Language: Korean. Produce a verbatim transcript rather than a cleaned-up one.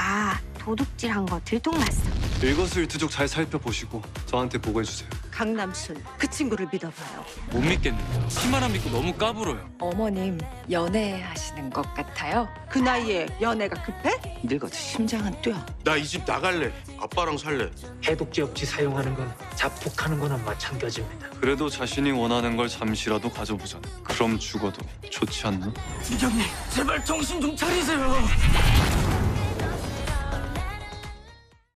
나 도둑질한 거 들통났어. 일거수일투족 잘 살펴보시고 저한테 보고해주세요. 강남순, 그 친구를 믿어봐요. 못 믿겠네요. 키만 안 믿고 너무 까불어요. 어머님 연애하시는 것 같아요. 그 나이에 연애가 급해? 늙어도 심장은 뛰어. 나 이 집 나갈래. 아빠랑 살래. 해독제 없이 사용하는 건 자폭하는 거나 마찬가지입니다. 그래도 자신이 원하는 걸 잠시라도 가져보잖아. 그럼 죽어도 좋지 않나? 팀장님, 제발 정신 좀 차리세요.